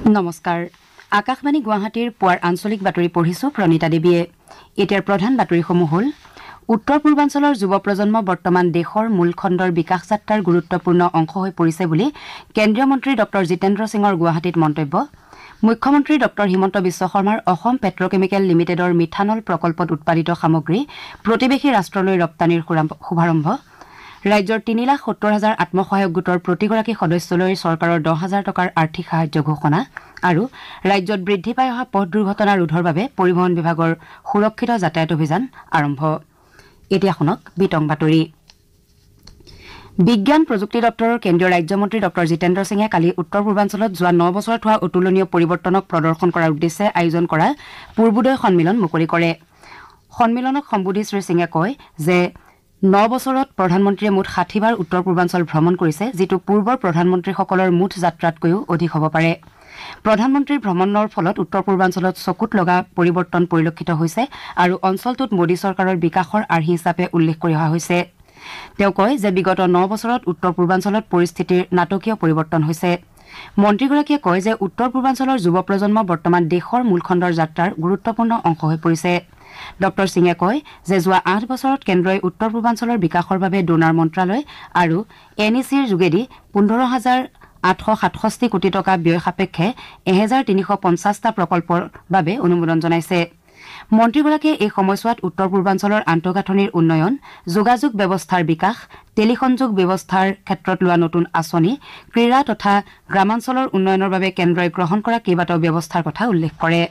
নমস্কাৰ আকাশবাণী গুৱাহাটীৰ পুৱাৰ আঞ্চলিক বাতৰি পঢ়িছো প্ৰণীতা দেৱীয়ে এতিয়াৰ প্ৰধান বাতৰিসমূহ হ'ল উত্তৰ পূৰ্বাঞ্চলৰ যুৱ প্ৰজন্ম বৰ্তমান দেশৰ মূল খণ্ডৰ বিকাশ যাত্ৰাৰ গুৰুত্বপূৰ্ণ অংশ হৈ পৰিছে বুলি কেন্দ্ৰীয় মন্ত্ৰী ডক্টৰ জিতেন্দ্ৰ সিঙৰ গুৱাহাটীত মন্তব্য মুখ্যমন্ত্ৰী ডক্টৰ হিমন্ত বিশ্ব শৰ্মাৰ অসম পেট্ৰকেমিকেল লিমিটেডৰ মিথানল প্ৰকল্পত উৎপাদিত সামগ্ৰী প্ৰতিবেশী ৰাষ্ট্ৰলৈ ৰপ্তানিৰ শুভাৰম্ভ ৰাজ্যৰ ৩,৭০,০০০ আত্মসহায়ক গোটৰ প্ৰতিগৰাকী সদস্যলৈ চৰকাৰৰ ১০,০০০ টকাৰ আৰ্থিক সাহায্য ঘোষণা আৰু ৰাজ্যত বৃদ্ধি পাই অহা পথ দুৰ্ঘটনা ৰোধৰ বাবে পৰিবহণ বিভাগৰ সুৰক্ষিত যাতায়াত অভিযান আৰম্ভ এতিয়া শুনক বিতং বাতৰি বিজ্ঞান প্ৰযুক্তি দপ্তৰৰ কেন্দ্ৰীয় ৰাজ্যমন্ত্ৰী ডক্টৰ জিতেন্দ্ৰ সিঙে কালি উত্তৰ পূৰ্বাঞ্চলত যোৱা ৯ বছৰত হোৱা অতুলনীয় পৰিৱৰ্তনক প্ৰদৰ্শন কৰাৰ উদ্দেশ্যে আয়োজন কৰা পূৰ্বোদয় সন্মিলন মুকলি কৰে সন্মিলনক সম্বোধি শ্ৰী সিঙে কয় যে ৯ বছৰত প্ৰধানমন্ত্ৰীয়ে মুঠ ৬০ বাৰ উত্তৰ পূৰ্বাঞ্চল ভ্ৰমণ কৰিছে যিটো পূৰ্বৰ প্ৰধানমন্ত্ৰীসকলৰ মুঠ যাত্ৰাতকৈও অধিক হ'ব পাৰে প্ৰধানমন্ত্ৰীৰ ভ্ৰমণৰ ফলত উত্তৰ পূৰ্বাঞ্চলত চকুত লগা পৰিৱৰ্তন পৰিলক্ষিত হৈছে আৰু অঞ্চলটোত মোদী চৰকাৰৰ বিকাশৰ আৰ্হি হিচাপে উল্লেখ কৰি অহা হৈছে তেওঁ কয় যে বিগত ৯ বছৰত উত্তৰ পূৰ্বাঞ্চলত পৰিস্থিতিৰ নাটকীয় পৰিৱৰ্তন হৈছে মন্ত্ৰীগৰাকীয়ে কয় যে উত্তৰ পূৰ্বাঞ্চলৰ যুৱ প্ৰজন্ম বৰ্তমান দেশৰ মূলখণ্ডৰ যাত্ৰাৰ গুৰুত্বপূৰ্ণ অংশ হৈ পৰিছে ডক্টৰ সিঙে কয় যে যোৱা ৮ বছৰত কেন্দ্ৰই উত্তৰ পূৰ্বাঞ্চলৰ বিকাশৰ বাবে ডোনাৰ মন্ত্ৰালয় আৰু এনইচিৰ যোগেদি ১৫,৮৬৭ কোটি টকা ব্যয় সাপেক্ষে ১,৩৫০টা প্ৰকল্পৰ বাবে অনুমোদন জনাইছে মন্ত্ৰীগৰাকীয়ে এই সময়ছোৱাত উত্তৰ পূৰ্বাঞ্চলৰ আন্তঃগাঁথনিৰ উন্নয়ন যোগাযোগ ব্যৱস্থাৰ বিকাশ টেলিসংযোগ ব্যৱস্থাৰ ক্ষেত্ৰত লোৱা নতুন আঁচনি ক্ৰীড়া তথা গ্ৰামাঞ্চলৰ উন্নয়নৰ বাবে কেন্দ্ৰই গ্ৰহণ কৰা কেইবাটাও ব্যৱস্থাৰ কথা উল্লেখ কৰে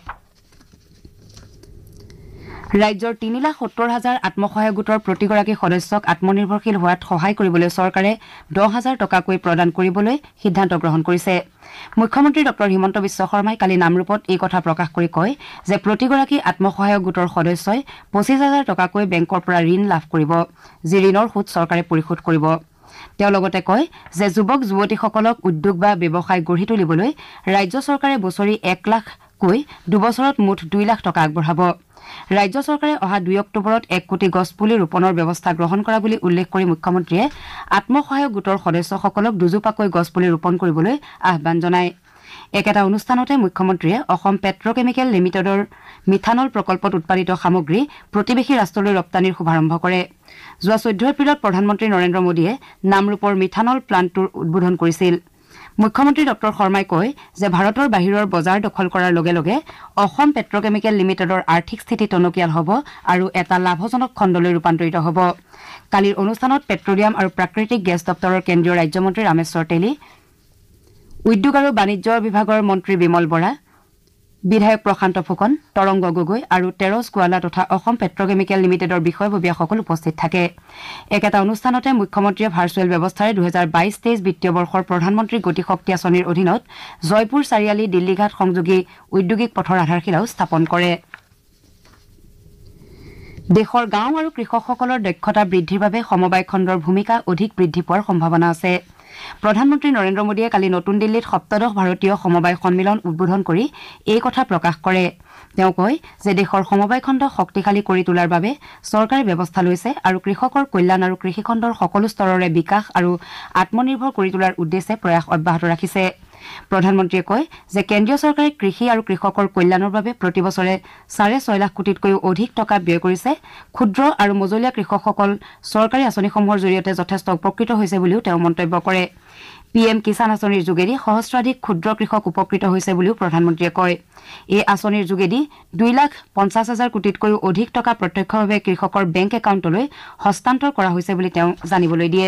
ৰাজ্যৰ ৩,৭০,০০০ আত্মসহায়ক গোটৰ প্ৰতিগৰাকী সদস্যক আত্মনিৰ্ভৰশীল হোৱাত সহায় কৰিবলৈ চৰকাৰে ১০,০০০ টকাকৈ প্ৰদান কৰিবলৈ সিদ্ধান্ত গ্ৰহণ কৰিছে মুখ্যমন্ত্ৰী ডক্টৰ হিমন্ত বিশ্ব শৰ্মাই কালি নামৰূপত এই কথা প্ৰকাশ কৰি কয় যে প্ৰতিগৰাকী আত্মসহায়ক গোটৰ সদস্যই ২৫,০০০ টকাকৈ বেংকৰ পৰা ঋণ লাভ কৰিব যি ঋণৰ সুদ চৰকাৰে পৰিশোধ কৰিব তেওঁ লগতে কয় যে যুৱক যুৱতীসকলক উদ্যোগ বা ব্যৱসায় গঢ়ি তুলিবলৈ ৰাজ্য চৰকাৰে বছৰি ১ লাখকৈ দুবছৰত মুঠ ২ লাখ টকা আগবঢ়াব ৰাজ্য চৰকাৰে অহা ২ অক্টোবৰত ১ কোটি গছপুলি ৰোপণৰ ব্যৱস্থা গ্ৰহণ কৰা বুলি উল্লেখ কৰি মুখ্যমন্ত্ৰীয়ে আত্মসহায়ক গোটৰ সদস্যসকলক দুজোপাকৈ গছপুলি ৰোপণ কৰিবলৈ আহ্বান জনায় একেটা অনুষ্ঠানতে মুখ্যমন্ত্ৰীয়ে অসম পেট্ৰকেমিকেল লিমিটেডৰ মিথানল প্ৰকল্পত উৎপাদিত সামগ্ৰী প্ৰতিবেশী ৰাষ্ট্ৰলৈ ৰপ্তানিৰ শুভাৰম্ভ কৰে যোৱা ১৪ এপ্ৰিলত প্ৰধানমন্ত্ৰী নৰেন্দ্ৰ মোদীয়ে নামৰূপৰ মিথানল প্লাণ্টটোৰ উদ্বোধন কৰিছিল মুখ্যমন্ত্ৰী ডক্টৰ শৰ্মাই কয় যে ভাৰতৰ বাহিৰৰ বজাৰ দখল কৰাৰ লগে লগে অসম পেট্ৰকেমিকেল লিমিটেডৰ আৰ্থিক স্থিতি টনকিয়াল হ'ব আৰু এটা লাভজনক খণ্ডলৈ ৰূপান্তৰিত হ'ব কালিৰ অনুষ্ঠানত পেট্ৰলিয়াম আৰু প্ৰাকৃতিক গেছ দপ্তৰৰ কেন্দ্ৰীয় ৰাজ্যমন্ত্ৰী ৰামেশ্বৰ তেলী উদ্যোগ আৰু বাণিজ্য বিভাগৰ মন্ত্ৰী বিমল বৰা বিধায়ক প্ৰশান্ত ফুকন তৰংগ গগৈ আৰু তেৰছ গোৱালা তথা অসম পেট্ৰকেমিকেল লিমিটেডৰ বিষয়ববীয়াসকল উপস্থিত থাকে একেটা অনুষ্ঠানতে মুখ্যমন্ত্ৰীয়ে ভাৰ্চুৱেল ব্যৱস্থাৰে ২০২২-২৩ বিত্তীয় বৰ্ষৰ প্ৰধানমন্ত্ৰী গতি শক্তি আঁচনিৰ অধীনত জয়পুৰ চাৰিআলি দিল্লীঘাট সংযোগী ঔদ্যোগিক পথৰ আধাৰশিলাও স্থাপন কৰে দেশৰ গাঁও আৰু কৃষকসকলৰ দক্ষতা বৃদ্ধিৰ বাবে সমবায় খণ্ডৰ ভূমিকা অধিক বৃদ্ধি পোৱাৰ সম্ভাৱনা আছে প্ৰধানমন্ত্ৰী নৰেন্দ্ৰ মোদীয়ে কালি নতুন দিল্লীত ৭ম ভাৰতীয় সমবায় সন্মিলন উদ্বোধন কৰি এই কথা প্ৰকাশ কৰে তেওঁ কয় যে দেশৰ সমবায় খণ্ড শক্তিশালী কৰি তোলাৰ বাবে চৰকাৰে ব্যৱস্থা লৈছে আৰু কৃষকৰ কল্যাণ আৰু কৃষি খণ্ডৰ সকলো স্তৰৰে বিকাশ আৰু আত্মনিৰ্ভৰ কৰি তোলাৰ উদ্দেশ্যে প্ৰয়াস অব্যাহত ৰাখিছে প্ৰধানমন্ত্ৰীয়ে কয় যে কেন্দ্ৰীয় চৰকাৰে কৃষি আৰু কৃষকৰ কল্যাণৰ বাবে প্ৰতি বছৰে ৬.৫ লাখ কোটিতকৈও অধিক টকা ব্যয় কৰিছে ক্ষুদ্ৰ আৰু মজলীয়া কৃষকসকল চৰকাৰী আঁচনিসমূহৰ জৰিয়তে যথেষ্ট উপকৃত হৈছে বুলিও তেওঁ মন্তব্য কৰে পিএম কিষাণ আঁচনিৰ যোগেদি সহস্ৰাধিক ক্ষুদ্ৰ কৃষক উপকৃত হৈছে বুলিও প্ৰধানমন্ত্ৰীয়ে কয় এই আঁচনিৰ যোগেদি ২,৫০,০০০ কোটিতকৈও অধিক টকা প্ৰত্যক্ষভাৱে কৃষকৰ বেংক একাউণ্টলৈ হস্তান্তৰ কৰা হৈছে বুলি তেওঁ জানিবলৈ দিয়ে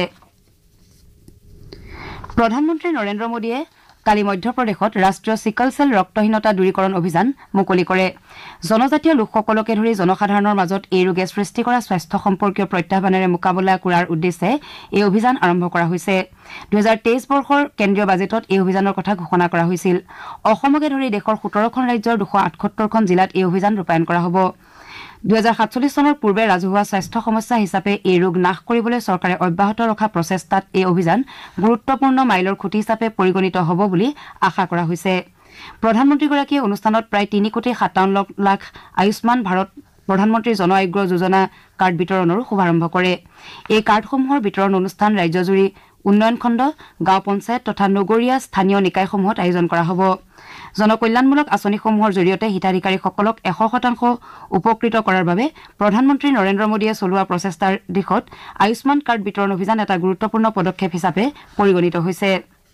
প্ৰধানমন্ত্ৰী নৰেন্দ্ৰ মোদীয়ে কালি মধ্যপ্ৰদেশত ৰাষ্ট্ৰীয় চিকল চেল ৰক্তহীনতা দূৰীকৰণ অভিযান মুকলি কৰে জনজাতীয় লোকসকলকে ধৰি জনসাধাৰণৰ মাজত এই ৰোগে সৃষ্টি কৰা স্বাস্থ্য সম্পৰ্কীয় প্ৰত্যাহ্বানেৰে মোকাবিলা কৰাৰ উদ্দেশ্যে এই অভিযান আৰম্ভ কৰা হৈছে ২০২৩ বৰ্ষৰ কেন্দ্ৰীয় বাজেটত এই অভিযানৰ কথা ঘোষণা কৰা হৈছিল অসমকে ধৰি দেশৰ ১৭খন ৰাজ্যৰ ২৭৮খন জিলাত এই অভিযান ৰূপায়ণ কৰা হ'ব ২০৪৭ চনৰ পূৰ্বে ৰাজহুৱা স্বাস্থ্য সমস্যা হিচাপে এই ৰোগ নাশ কৰিবলৈ চৰকাৰে অব্যাহত ৰখা প্ৰচেষ্টাত এই অভিযান গুৰুত্বপূৰ্ণ মাইলৰ খুঁটি হিচাপে পৰিগণিত হ'ব বুলি আশা কৰা হৈছে প্ৰধানমন্ত্ৰীগৰাকীয়ে অনুষ্ঠানত প্ৰায় ৩,৫৭ লাখ আয়ুষ্মান ভাৰত প্ৰধানমন্ত্ৰী জন আৰোগ্য যোজনা কাৰ্ড বিতৰণৰো শুভাৰম্ভ কৰে এই কাৰ্ডসমূহৰ বিতৰণ অনুষ্ঠান ৰাজ্যজুৰি উন্নয়ন খণ্ড গাঁও পঞ্চায়ত তথা নগৰীয়া স্থানীয় নিকায়সমূহত আয়োজন কৰা হ'ব জনকল্যাণমূলক আঁচনিসমূহৰ জৰিয়তে হিতাধিকাৰীসকলক 100% উপকৃত কৰাৰ বাবে প্ৰধানমন্ত্ৰী নৰেন্দ্ৰ মোদীয়ে চলোৱা প্ৰচেষ্টাৰ দিশত আয়ুষ্মান কাৰ্ড বিতৰণ অভিযান এটা গুৰুত্বপূৰ্ণ পদক্ষেপ হিচাপে পৰিগণিত হৈছে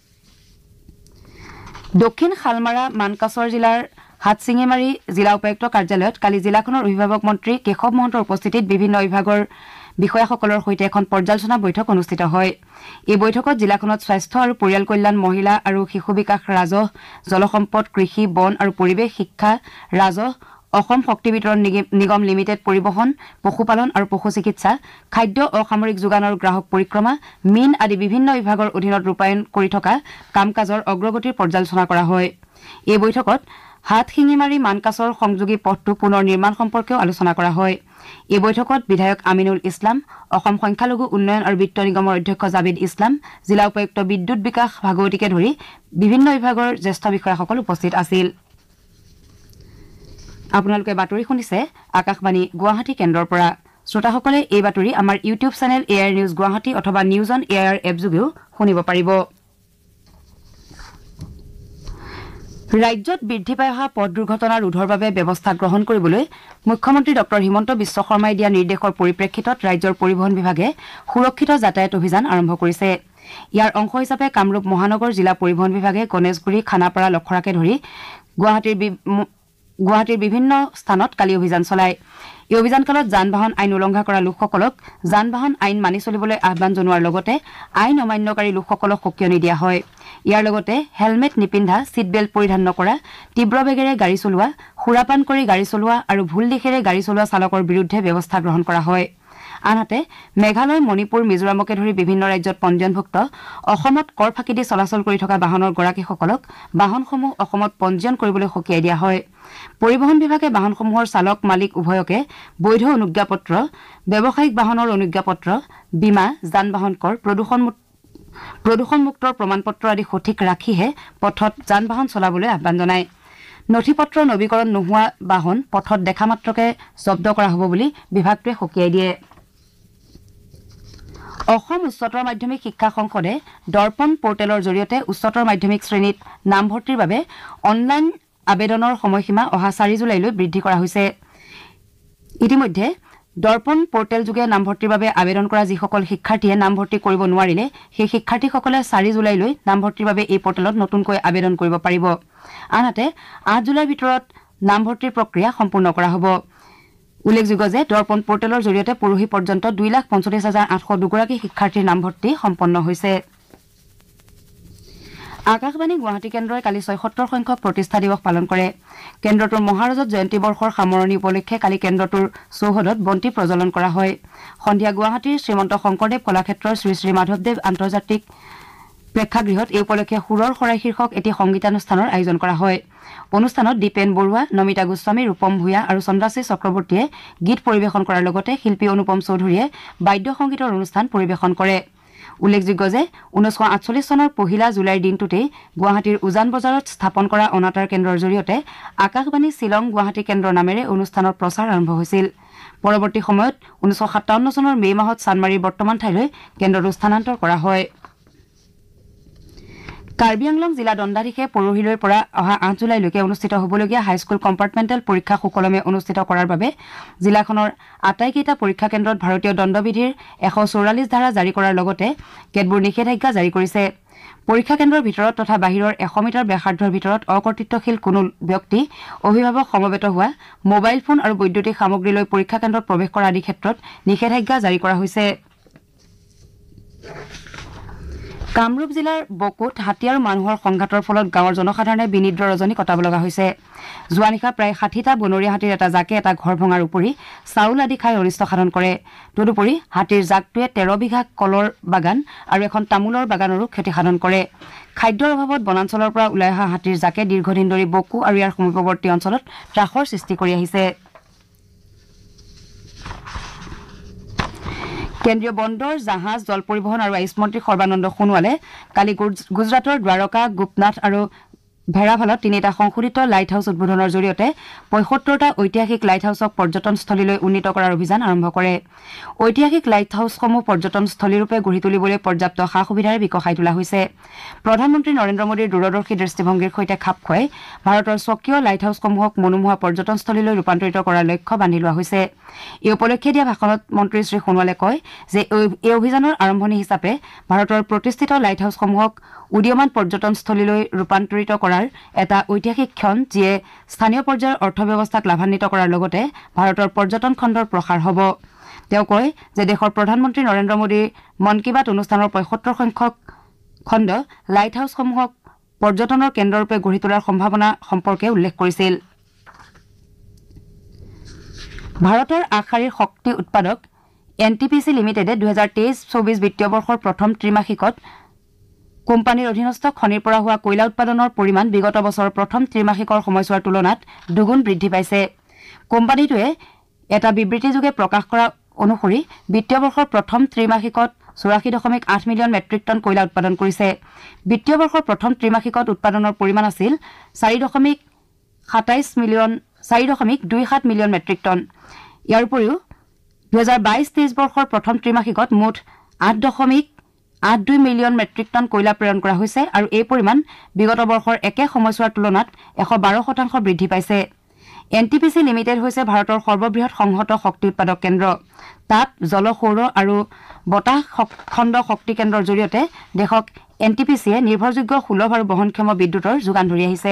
দক্ষিণ শালমাৰা মানকাছৰ জিলাৰ হাটছিঙিমাৰী জিলা উপায়ুক্ত কাৰ্যালয়ত কালি জিলাখনৰ অভিভাৱক মন্ত্ৰী কেশৱ মহন্তৰ উপস্থিতিত বিভিন্ন বিভাগৰ বিষয়াসকলৰ সৈতে এখন পৰ্যালোচনা বৈঠক অনুষ্ঠিত হয় এই বৈঠকত জিলাখনত স্বাস্থ্য আৰু পৰিয়াল কল্যাণ মহিলা আৰু শিশু বিকাশ ৰাজহ জলসম্পদ কৃষি বন আৰু পৰিৱেশ শিক্ষা ৰাজহ অসম শক্তি বিতৰণ নিগম লিমিটেড পৰিবহণ পশুপালন আৰু পশু চিকিৎসা খাদ্য অসামৰিক যোগান আৰু গ্ৰাহক পৰিক্ৰমা মিন আদি বিভিন্ন বিভাগৰ অধীনত ৰূপায়ণ কৰি থকা কাম কাজৰ অগ্ৰগতিৰ পৰ্যালোচনা কৰা হয় এই বৈঠকত হাটশিঙিমাৰী মানকাছৰ সংযোগী পথটো পুনৰ নিৰ্মাণ সম্পৰ্কেও আলোচনা কৰা হয় এই বৈঠকত বিধায়ক আমিনুল ইছলাম অসম সংখ্যালঘু উন্নয়ন আৰু বিত্ত নিগমৰ অধ্যক্ষ জাবিদ ইছলাম জিলা উপায়ুক্ত বিদ্যুৎ বিকাশ ভাগৱতীকে ধৰি বিভিন্ন বিভাগৰ জ্যেষ্ঠ বিষয়াসকল উপস্থিত আছিল আপোনালোকে বাতৰি শুনিছে আকাশবাণী গুৱাহাটী কেন্দ্ৰৰ পৰা শ্ৰোতাসকলে এই বাতৰি আমাৰ YouTube channel AIR news Guwahati অথবা নিউজ অন এআইআৰ এপযোগেও শুনিব পাৰিব ৰাজ্যত বৃদ্ধি পাই অহা পথ দুৰ্ঘটনা ৰোধৰ বাবে ব্যৱস্থা গ্ৰহণ কৰিবলৈ মুখ্যমন্ত্ৰী ডক্টৰ হিমন্ত বিশ্ব শৰ্মাই দিয়া নিৰ্দেশৰ পৰিপ্ৰেক্ষিতত ৰাজ্যৰ পৰিবহণ বিভাগে সুৰক্ষিত যাতায়াত অভিযান আৰম্ভ কৰিছে ইয়াৰ অংশ হিচাপে কামৰূপ মহানগৰ জিলা পৰিবহণ বিভাগে গণেশগুৰি খানাপাৰা লখৰাকে ধৰি গুৱাহাটীৰ বিভিন্ন স্থানত কালি অভিযান চলায় এই অভিযানকালত যান বাহন আইন উলংঘা কৰা লোকসকলক যান বাহন আইন মানি চলিবলৈ আহ্বান জনোৱাৰ লগতে আইন অমান্যকাৰী লোকসকলক সকিয়নি দিয়া হয় ইয়াৰ লগতে হেলমেট নিপিন্ধা ছিট বেল্ট পৰিধান নকৰা তীব্ৰ বেগেৰে গাড়ী চলোৱা সুৰাপান কৰি গাড়ী চলোৱা আৰু ভুল দিশেৰে গাড়ী চলোৱা চালকৰ বিৰুদ্ধে ব্যৱস্থা গ্ৰহণ কৰা হয় আনহাতে মেঘালয় মণিপুৰ মিজোৰামকে ধৰি বিভিন্ন ৰাজ্যত পঞ্জীয়নভুক্ত অসমত কৰ ফাঁকি দি চলাচল কৰি থকা বাহনৰ গৰাকীসকলক বাহনসমূহ অসমত পঞ্জীয়ন কৰিবলৈ সকিয়াই দিয়া হয় পৰিবহণ বিভাগে বাহনসমূহৰ চালক মালিক উভয়কে বৈধ অনুজ্ঞাপত্ৰ ব্যৱসায়িক বাহনৰ অনুজ্ঞাপত্ৰ বীমা যান বাহন কৰ প্ৰদূষণমুক্তৰ প্ৰমাণপত্ৰ আদি সঠিক ৰাখিহে পথত যান বাহন চলাবলৈ আহ্বান জনায় নথিপত্ৰ নৱীকৰণ নোহোৱা বাহন পথত দেখা মাত্ৰকে জব্দ কৰা হ'ব বুলি বিভাগটোৱে সকিয়াই দিয়ে অসম উচ্চতৰ মাধ্যমিক শিক্ষা সংসদে দৰ্পণ পৰ্টেলৰ জৰিয়তে উচ্চতৰ মাধ্যমিক শ্ৰেণীত নামভৰ্তিৰ বাবে অনলাইন আবেদনৰ সময়সীমা অহা 4 জুলাইলৈ বৃদ্ধি কৰা হৈছে ইতিমধ্যে দৰ্পণ পৰ্টেল যোগে নামভৰ্তিৰ বাবে আবেদন কৰা যিসকল শিক্ষাৰ্থীয়ে নামভৰ্তি কৰিব নোৱাৰিলে সেই শিক্ষাৰ্থীসকলে 4 জুলাইলৈ নামভৰ্তিৰ বাবে এই পৰ্টেলত নতুনকৈ আবেদন কৰিব পাৰিব আনহাতে 8 জুলাইৰ ভিতৰত নামভৰ্তিৰ প্ৰক্ৰিয়া সম্পূৰ্ণ কৰা হ'ব উল্লেখযোগ্য যে দৰ্পণ পৰ্টেলৰ জৰিয়তে পৰহি পৰ্যন্ত 2,45,802 গৰাকী শিক্ষাৰ্থীৰ নামভৰ্তি সম্পন্ন হৈছে আকাশবাণী গুৱাহাটী কেন্দ্ৰই কালি ৭৬ সংখ্যক প্ৰতিষ্ঠা দিৱস পালন কৰে কেন্দ্ৰটোৰ মহাৰজত জয়ন্তী বৰ্ষৰ সামৰণি উপলক্ষে কালি কেন্দ্ৰটোৰ চৌহদত বন্তি প্ৰজ্বলন কৰা হয় সন্ধিয়া গুৱাহাটীৰ শ্ৰীমন্ত শংকৰদেৱ কলাক্ষেত্ৰৰ শ্ৰী শ্ৰী মাধৱদেৱ আন্তৰ্জাতিক প্ৰেক্ষাগৃহত এই উপলক্ষে সুৰৰ শৰাই শীৰ্ষক এটি সংগীতানুষ্ঠানৰ আয়োজন কৰা হয় অনুষ্ঠানত দীপেন বৰুৱা নমিতা গোস্বামী ৰূপম ভূঞা আৰু চন্দ্ৰাশ্ৰী চক্ৰৱৰ্তীয়ে গীত পৰিৱেশন কৰাৰ লগতে শিল্পী অনুপম চৌধুৰীয়ে বাদ্য সংগীতৰ অনুষ্ঠান পৰিৱেশন কৰে উল্লেখযোগ্য যে 1948 চনৰ 1 জুলাইৰ দিনটোতেই গুৱাহাটীৰ উজান বজাৰত স্থাপন কৰা অনাতাঁৰ কেন্দ্ৰৰ জৰিয়তে আকাশবাণী শিলং গুৱাহাটী কেন্দ্ৰ নামেৰে অনুষ্ঠানৰ প্ৰচাৰ আৰম্ভ হৈছিল পৰৱৰ্তী সময়ত 1957 চনৰ মে মাহত চানমাৰীৰ বৰ্তমান ঠাইলৈ কেন্দ্ৰটো স্থানান্তৰ কৰা হয় কাৰ্বি আংলং জিলা দণ্ডাধীশে পৰহিলৈৰ পৰা অহা 8 জুলাইলৈকে অনুষ্ঠিত হ'বলগীয়া হাইস্কুল কম্পাৰ্টমেণ্টেল পৰীক্ষা সুকলমে অনুষ্ঠিত কৰাৰ বাবে জিলাখনৰ আটাইকেইটা পৰীক্ষা কেন্দ্ৰত ভাৰতীয় দণ্ডবিধিৰ 144 ধাৰা জাৰি কৰাৰ লগতে কেতবোৰ নিষেধাজ্ঞা জাৰি কৰিছে পৰীক্ষা কেন্দ্ৰৰ ভিতৰত তথা বাহিৰৰ 100 মিটাৰ ব্যাসাৰ্ধৰ ভিতৰত অকৰ্তৃত্বশীল কোনো ব্যক্তি অভিভাৱক সমবেত হোৱা মোবাইল ফোন আৰু বৈদ্যুতিক সামগ্ৰী লৈ পৰীক্ষা কেন্দ্ৰত প্ৰৱেশ কৰা আদি ক্ষেত্ৰত নিষেধাজ্ঞা জাৰি কৰা হৈছে কামৰূপ জিলাৰ বকুত হাতী আৰু মানুহৰ সংঘাতৰ ফলত গাঁৱৰ জনসাধাৰণে বিনিদ্ৰ ৰজনী কটাব লগা হৈছে যোৱা নিশা প্ৰায় 60টা বনৰীয়া হাতীৰ এটা জাকে এটা ঘৰ ভঙাৰ উপৰি চাউল আদি খাই অনিষ্ট সাধন কৰে তদুপৰি হাতীৰ জাকটোৱে 13 বিঘা কলৰ বাগান আৰু এখন তামোলৰ বাগানৰো ক্ষতি সাধন কৰে খাদ্যৰ অভাৱত বনাঞ্চলৰ পৰা ওলাই অহা হাতীৰ জাকে দীৰ্ঘদিন ধৰি বকু আৰু ইয়াৰ সমীপৱৰ্তী অঞ্চলত ত্ৰাসৰ সৃষ্টি কৰি আহিছে কেন্দ্ৰীয় বন্দৰ জাহাজ জল পৰিবহণ আৰু আইচ মন্ত্ৰী সৰ্বানন্দ সোণোৱালে কালি গুজৰাটৰ দ্বাৰকা গোপনাথ আৰু ভেড়াভালত তিনিটা সংশোধিত লাইট হাউচ উদ্বোধনৰ জৰিয়তে ৭৫টা ঐতিহাসিক লাইট হাউচক পৰ্যটনস্থলীলৈ উন্নীত কৰাৰ অভিযান আৰম্ভ কৰে ঐতিহাসিক লাইট হাউচসমূহ পৰ্যটনস্থলীৰূপে গঢ়ি তুলিবলৈ পৰ্যাপ্ত সা সুবিধাৰে বিকশাই তোলা হৈছে প্ৰধানমন্ত্ৰী নৰেন্দ্ৰ মোদীৰ দূৰদৰ্শী দৃষ্টিভংগীৰ সৈতে খাপ খুৱাই ভাৰতৰ স্বকীয় লাইট হাউচসমূহক মনোমোহা পৰ্যটনস্থলীলৈ ৰূপান্তৰিত কৰাৰ লক্ষ্য বান্ধি লোৱা হৈছে এই উপলক্ষে দিয়া ভাষণত মন্ত্ৰী শ্ৰী সোণোৱালে কয় যে এই অভিযানৰ আৰম্ভণি হিচাপে ভাৰতৰ প্ৰতিষ্ঠিত লাইট হাউচসমূহক উদীয়মান পৰ্যটনস্থলীলৈ ৰূপান্তৰিত কৰাৰ এটা ঐতিহাসিক ক্ষণ যিয়ে স্থানীয় পৰ্যায়ৰ অৰ্থব্যৱস্থাক লাভান্বিত কৰাৰ লগতে ভাৰতৰ পৰ্যটন খণ্ডৰ প্ৰসাৰ হ'ব তেওঁ কয় যে দেশৰ প্ৰধানমন্ত্ৰী নৰেন্দ্ৰ মোদীৰ মন কী বাত অনুষ্ঠানৰ ৭৫ সংখ্যক খণ্ড লাইট হাউচসমূহক পৰ্যটনৰ কেন্দ্ৰৰূপে গঢ়ি তোলাৰ সম্ভাৱনা সম্পৰ্কে উল্লেখ কৰিছিল ভাৰতৰ আগশাৰীৰ শক্তি উৎপাদক এনটিপিচি লিমিটেডে ২০২৩-২৪ বিত্তীয় বৰ্ষৰ প্ৰথম ত্ৰিমাসিকত কোম্পানীৰ অধীনস্থ খনিৰ পৰা হোৱা কয়লা উৎপাদনৰ পৰিমাণ বিগত বছৰৰ প্ৰথম ত্ৰিমাসিকৰ সময়ছোৱাৰ তুলনাত দুগুণ বৃদ্ধি পাইছে কোম্পানীটোৱে এটা বিবৃতিযোগে প্ৰকাশ কৰা অনুসৰি বিত্তীয় বৰ্ষৰ প্ৰথম ত্ৰিমাসিকত ৮৪.৮ মিলিয়ন মেট্ৰিক টন কয়লা উৎপাদন কৰিছে বিত্তীয় বৰ্ষৰ প্ৰথম ত্ৰিমাসিকত উৎপাদনৰ পৰিমাণ আছিল ৪.২৭ মিলিয়ন মেট্ৰিক টন ইয়াৰ উপৰিও ২০২২-২৩ বৰ্ষৰ প্ৰথম ত্ৰিমাসিকত মুঠ ৮.৮২ মিলিয়ন মেট্ৰিক টন কয়লা প্ৰেৰণ কৰা হৈছে আৰু এই পৰিমাণ বিগত বৰ্ষৰ একে সময়ছোৱাৰ তুলনাত ১১২% বৃদ্ধি পাইছে এনটিপিচি লিমিটেড হৈছে ভাৰতৰ সৰ্ববৃহৎ সংহত শক্তি উৎপাদক কেন্দ্ৰ তাত জল সৌৰ আৰু বতাহ খণ্ড শক্তি কেন্দ্ৰৰ জৰিয়তে দেশক এনটিপিচিয়ে নিৰ্ভৰযোগ্য সুলভ আৰু বহনক্ষম বিদ্যুতৰ যোগান ধৰি আহিছে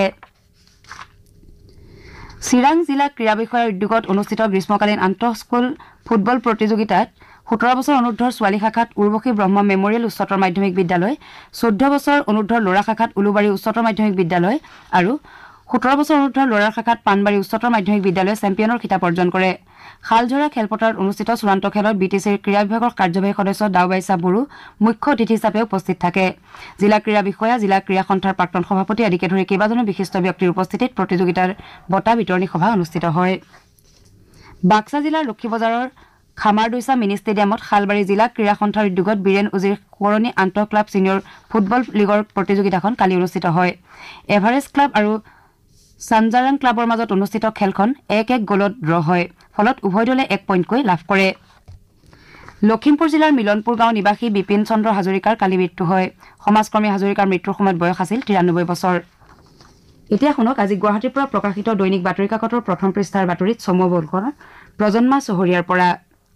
চিৰাং জিলা ক্ৰীড়া বিষয়াৰ উদ্যোগত অনুষ্ঠিত গ্ৰীষ্মকালীন আন্তঃস্কুল ফুটবল প্ৰতিযোগিতাত ১৭ বছৰ অনুৰ্ধৰ ছোৱালী শাখাত উৰ্বশী ব্ৰহ্ম মেমৰিয়েল উচ্চতৰ মাধ্যমিক বিদ্যালয় ১৪ বছৰ অনুৰ্ধৰ ল'ৰা শাখাত উলুবাৰী উচ্চতৰ মাধ্যমিক বিদ্যালয় আৰু ১৭ বছৰ অনুৰ্ধৰ ল'ৰাৰ শাখাত পাণবাৰী উচ্চতৰ মাধ্যমিক বিদ্যালয়ে চেম্পিয়নৰ খিতাপ অৰ্জন কৰে খালঝৰা খেলপথাৰত অনুষ্ঠিত চূড়ান্ত খেলত বিটিচিৰ ক্ৰীড়া বিভাগৰ কাৰ্যবাহী সদস্য দাওবাইছা বড়ো মুখ্য অতিথি হিচাপে উপস্থিত থাকে জিলা ক্ৰীড়া বিষয়া জিলা ক্ৰীড়া সন্থাৰ প্ৰাক্তন সভাপতি আদিকে ধৰি কেইবাজনো বিশিষ্ট ব্যক্তিৰ উপস্থিতিত প্ৰতিযোগিতাৰ বঁটা বিতৰণী সভা অনুষ্ঠিত হয় বাক্সা জিলাৰ লক্ষীবজাৰৰ খামাৰদৈছা মিনি ষ্টেডিয়ামত শালবাৰী জিলা ক্ৰীড়া সন্থাৰ উদ্যোগত বীৰেন উজিৰ সোঁৱৰণী আন্তঃ ক্লাব ছিনিয়ৰ ফুটবল লীগৰ প্ৰতিযোগিতাখন কালি অনুষ্ঠিত হয় এভাৰেষ্ট ক্লাব আৰু সানজাৰাং ক্লাবৰ মাজত অনুষ্ঠিত খেলখন ১-১ গলত ড্ৰ হয় ফলত উভয় দলে ১ পইণ্টকৈ লাভ কৰে লখিমপুৰ জিলাৰ মিলনপুৰ গাঁও নিবাসী বিপিন চন্দ্ৰ হাজৰিকাৰ কালি মৃত্যু হয় সমাজকৰ্মী হাজৰিকাৰ মৃত্যুৰ সময়ত বয়স আছিল ৯৩ বছৰ এতিয়া শুনক আজি গুৱাহাটীৰ পৰা প্ৰকাশিত দৈনিক বাতৰি কাকতৰ প্ৰথম পৃষ্ঠাৰ বাতৰিত চমু বলখনৰ প্ৰজন্মা চহৰীয়াৰ পৰা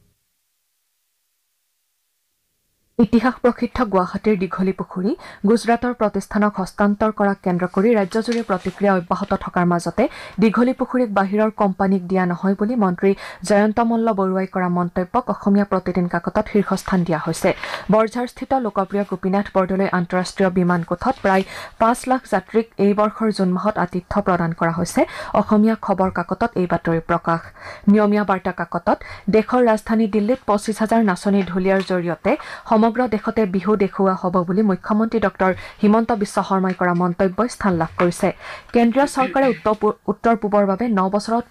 ইতিহাস প্ৰসিদ্ধ গুৱাহাটীৰ দীঘলী পুখুৰী গুজৰাটৰ প্ৰতিষ্ঠানক হস্তান্তৰ কৰাক কেন্দ্ৰ কৰি ৰাজ্যজুৰি প্ৰতিক্ৰিয়া অব্যাহত থকাৰ মাজতে দীঘলী পুখুৰীক বাহিৰৰ কোম্পানীক দিয়া নহয় বুলি মন্ত্ৰী জয়ন্ত মল্ল বৰুৱাই কৰা মন্তব্যক অসমীয়া প্ৰতিদিন কাকতত শীৰ্ষস্থান দিয়া হৈছে বৰঝাৰস্থিত লোকপ্ৰিয় গোপীনাথ বৰদলৈ আন্তঃৰাষ্ট্ৰীয় বিমানকোঠত প্ৰায় ৫ লাখ যাত্ৰীক এই বৰ্ষৰ জুন মাহত আতিথ্য প্ৰদান কৰা হৈছে অসমীয়া খবৰ কাকতত এই বাতৰি প্ৰকাশ নিয়মীয়া বাৰ্তা কাকতত দেশৰ ৰাজধানী দিল্লীত ২৫,০০০ নাচনী ঢুলীয়াৰ জৰিয়তে সমগ্ৰ দেশতে বিহু দেখুওৱা হ'ব বুলি মুখ্যমন্ত্ৰী ডক্টৰ হিমন্ত বিশ্ব শৰ্মাই কৰা মন্তব্যই স্থান লাভ কৰিছে কেন্দ্ৰীয় চৰকাৰে উত্তৰ পূবৰ বাবে ৯ বছৰত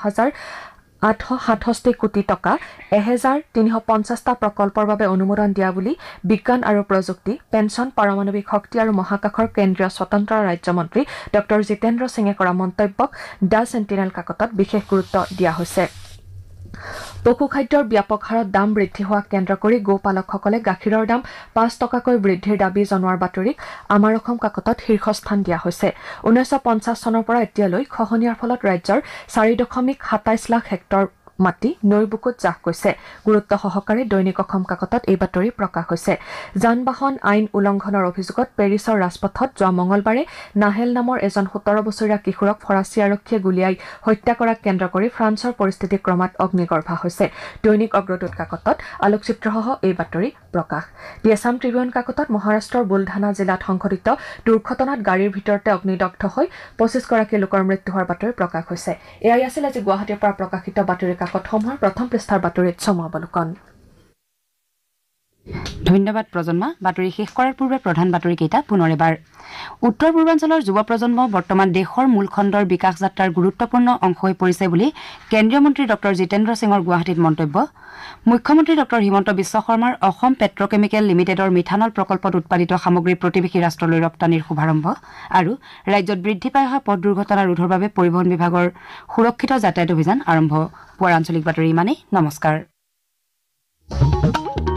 ১৫,৮৬৭ কোটি টকা ১,৩৫০টা প্ৰকল্পৰ বাবে অনুমোদন দিয়া বুলি বিজ্ঞান আৰু প্ৰযুক্তি পেঞ্চন পাৰমাণৱিক শক্তি আৰু মহাকাশৰ কেন্দ্ৰীয় স্বতন্ত্ৰ ৰাজ্যমন্ত্ৰী ডক্টৰ জিতেন্দ্ৰ সিঙে কৰা মন্তব্যক দ্য চেণ্টিনেল কাকতত বিশেষ গুৰুত্ব দিয়া হৈছে পশু খাদ্যৰ ব্যাপক হাৰত দাম বৃদ্ধি হোৱাক কেন্দ্ৰ কৰি গোপালকসকলে গাখীৰৰ দাম ৫ টকাকৈ বৃদ্ধিৰ দাবী জনোৱাৰ বাতৰিক আমাৰ অসম কাকতত শীৰ্ষস্থান দিয়া হৈছে ১৯৫০ চনৰ পৰা এতিয়ালৈ খহনীয়াৰ ফলত ৰাজ্যৰ ৪.২৭ লাখ হেক্টৰ মাটি নৈৰ বুকুত জাহ গৈছে গুৰুত্ব সহকাৰে দৈনিক অসম কাকতত এই বাতৰি প্ৰকাশ হৈছে যান বাহন আইন উলংঘনৰ অভিযোগত পেৰিছৰ ৰাজপথত যোৱা মঙলবাৰে নাহেল নামৰ এজন ১৭ বছৰীয়া কিশোৰক ফৰাচী আৰক্ষীয়ে গুলীয়াই হত্যা কৰাক কেন্দ্ৰ কৰি ফ্ৰান্সৰ পৰিস্থিতি ক্ৰমাৎ অগ্নিগৰ্ভা হৈছে দৈনিক অগ্ৰদূত কাকতত আলোকচিত্ৰসহ এই বাতৰি প্ৰকাশ দি আছাম ট্ৰিবিউন কাকতত মহাৰাষ্ট্ৰৰ বুলধানা জিলাত সংঘটিত দুৰ্ঘটনাত গাড়ীৰ ভিতৰতে অগ্নিদগ্ধ হৈ ২৫ গৰাকী লোকৰ মৃত্যু হোৱাৰ বাতৰি প্ৰকাশ হৈছে এয়াই আছিল আজি গুৱাহাটীৰ পৰা প্ৰকাশিত বাতৰি কাকতসমূহৰ প্ৰথম পৃষ্ঠাৰ বাতৰিত চমু অৱলোকন ধন্যবাদ প্ৰজন্মা। বাতৰি শেষ কৰাৰ পূৰ্বে প্ৰধান বাতৰিকেইটা পুনৰ এবাৰ। উত্তৰ পূৰ্বাঞ্চলৰ যুৱ প্ৰজন্ম বৰ্তমান দেশৰ মূল খণ্ডৰ বিকাশ যাত্ৰাৰ গুৰুত্বপূৰ্ণ অংশ হৈ পৰিছে বুলি কেন্দ্ৰীয় মন্ত্ৰী ডঃ জিতেন্দ্ৰ সিঙৰ গুৱাহাটীত মন্তব্য। মুখ্যমন্ত্ৰী ডঃ হিমন্ত বিশ্ব শৰ্মাৰ অসম পেট্ৰকেমিকেল লিমিটেডৰ মিথানল প্ৰকল্পত উৎপাদিত সামগ্ৰী প্ৰতিবেশী ৰাষ্ট্ৰলৈ ৰপ্তানিৰ শুভাৰম্ভ আৰু ৰাজ্যত বৃদ্ধি পাই অহা পথ দুৰ্ঘটনা ৰোধৰ বাবে পৰিবহণ বিভাগৰ সুৰক্ষিত যাতায়াত অভিযান আৰম্ভ। পুৱাৰ আঞ্চলিক বাতৰি ইমানেই। নমস্কাৰ।